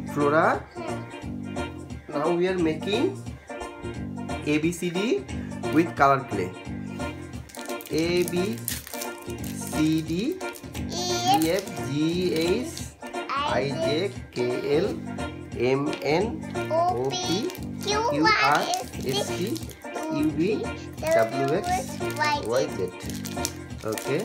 Flora, now we are making ABCD with color clay. A B C D E F G H I J K L M N O P Q R S T U V W X Y Z. Okay.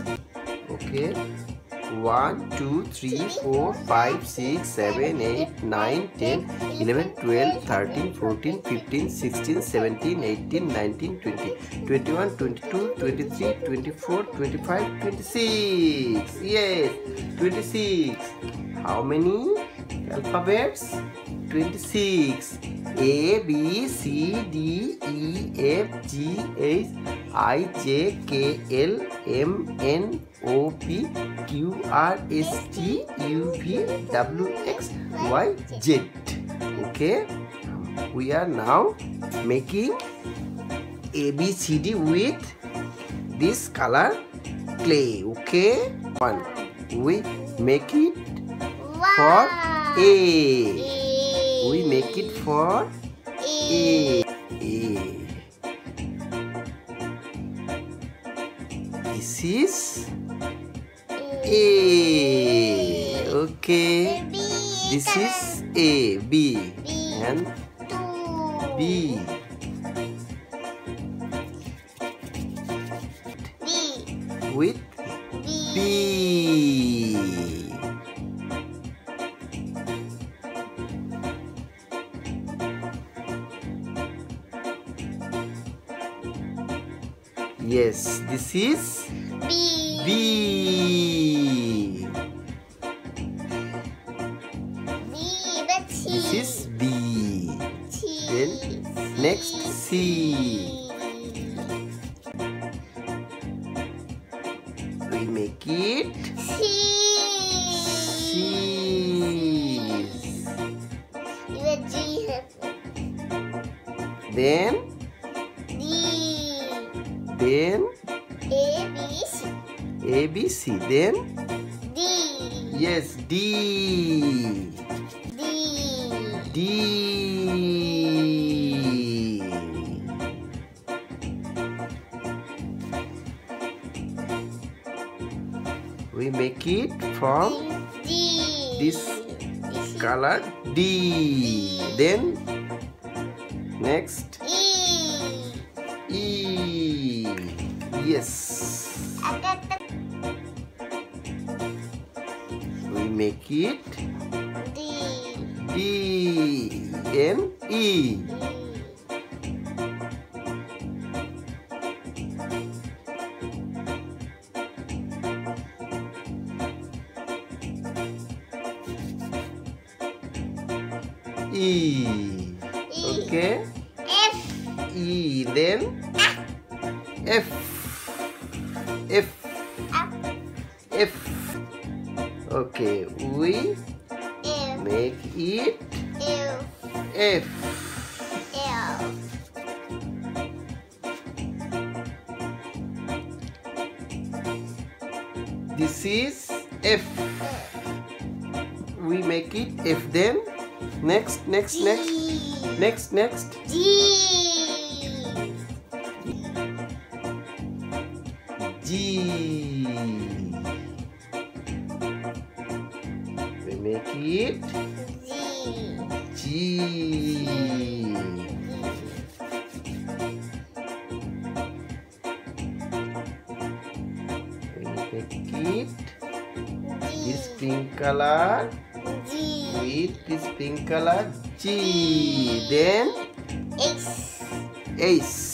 1 2 3 4 5 6 7 8 9 10 11 12 13 14 15 16 17 18 19 20 21 22 23 24 25 26. Yes, 26. How many alphabets? 26. A B C D E F G H I J K L M N O P Q R S T U V W X Y Z. Okay, we are now making ABCD with this color clay. Okay, one, we make it for A. We make it for A. This is A. Okay. This is A. B. And B. With B. Yes, this is B. This is B. Then next C. We make it C. Then Then A B C. Then D. Yes, D. We make it from this color D. Then next E. Yes. We make it D and E. E. Okay. F. E. Then F. F. F. Okay. We make it F. This is F. We make it F. Then next. G. G. We make it G. We make it this pink color with this pink color G. Then Ace.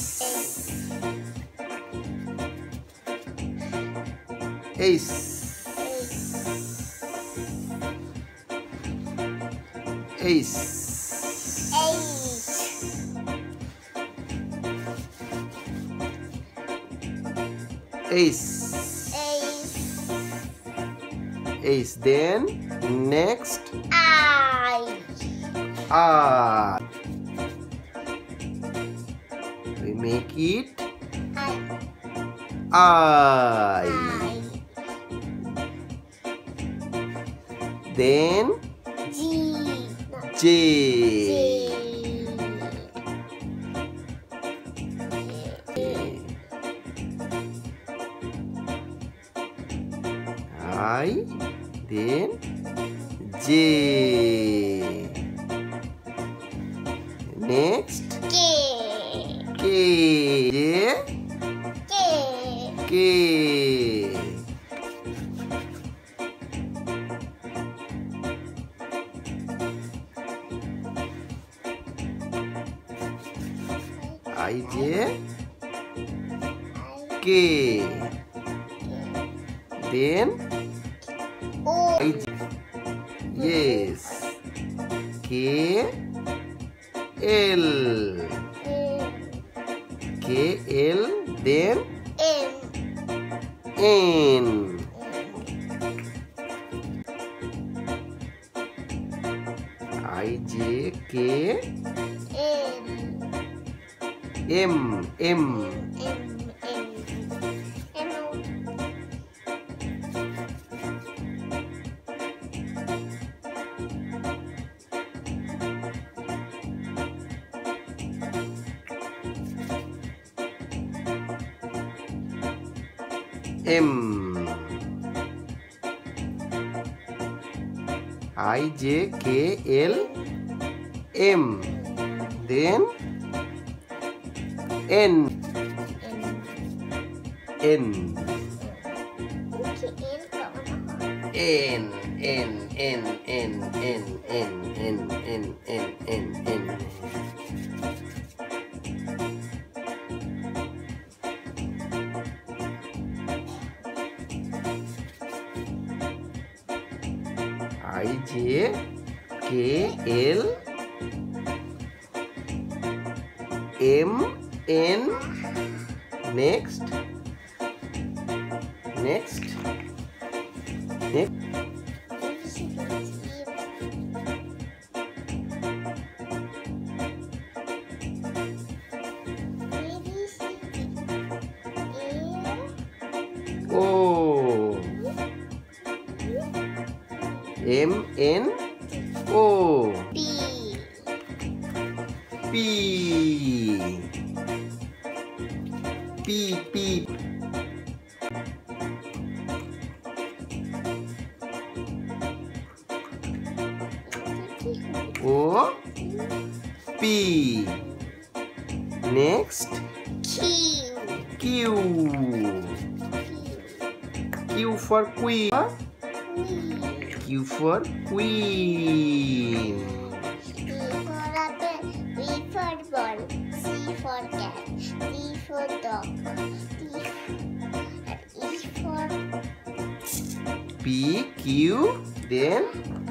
Ace. Then next I. We make it I. Then G. J. I, then J. Next K. J. K. I, J. K. Then I, J. Yes. K. L. K. L. Then N. I, J. K. M. I, J, K, L, M. Then N. N. I, J, K, L, M, N. Next. O. M, N, O. P. O. P. Next. Q. Q for queen. Q for queen. V for ball. C for cat. D for dog. E for P, Q, then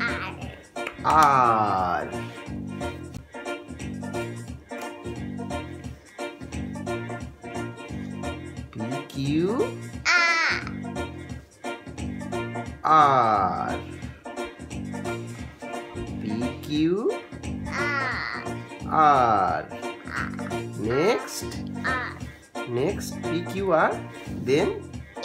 R. R. P, Q, R. P, Q, R. Next P, Q, R. Then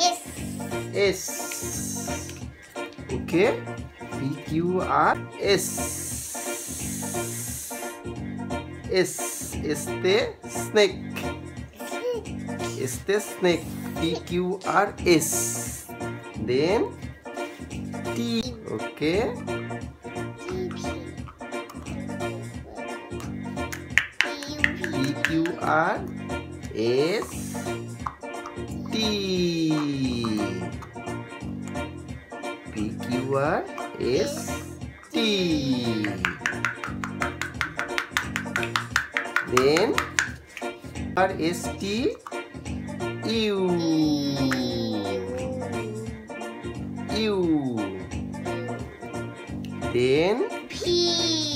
S. Okay. P, Q, R, S. Este snake. Este snake. P, Q, R, S. Then T. Okay. P, Q, R, S, T. P, Q, R, S, T. Then R, S, T, U. Then P.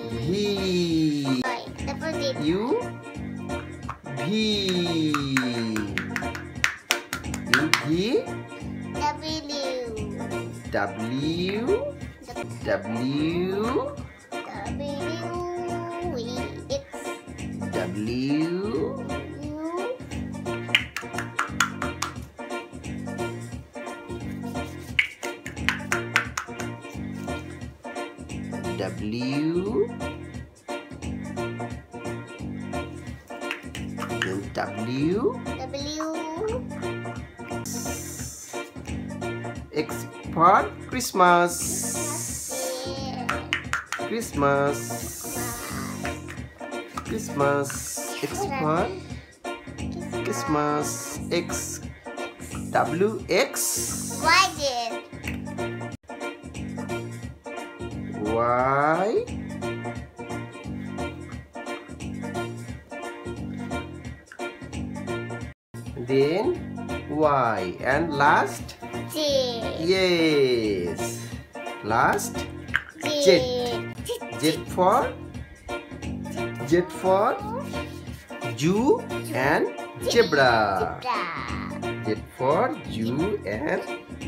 U, V. W, then W, X for Christmas, Christmas, Christmas, X for Christmas, X, W, X, Y, then Y, and last yes, last Z, Z for Jew and zebra, Z for Jew and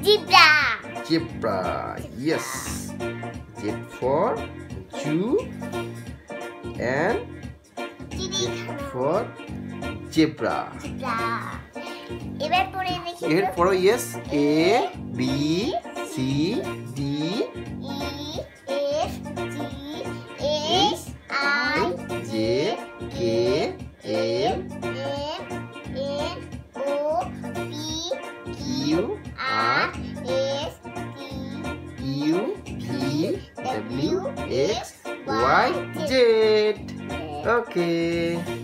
zebra, yes, Z for Jew and Z for zebra. এরপর yes, A, B, C, D, E, F, G, H, I, J, K, L, M, N, O, P, Q, R, S, T, U, V, W, X, Y, Z. Okay.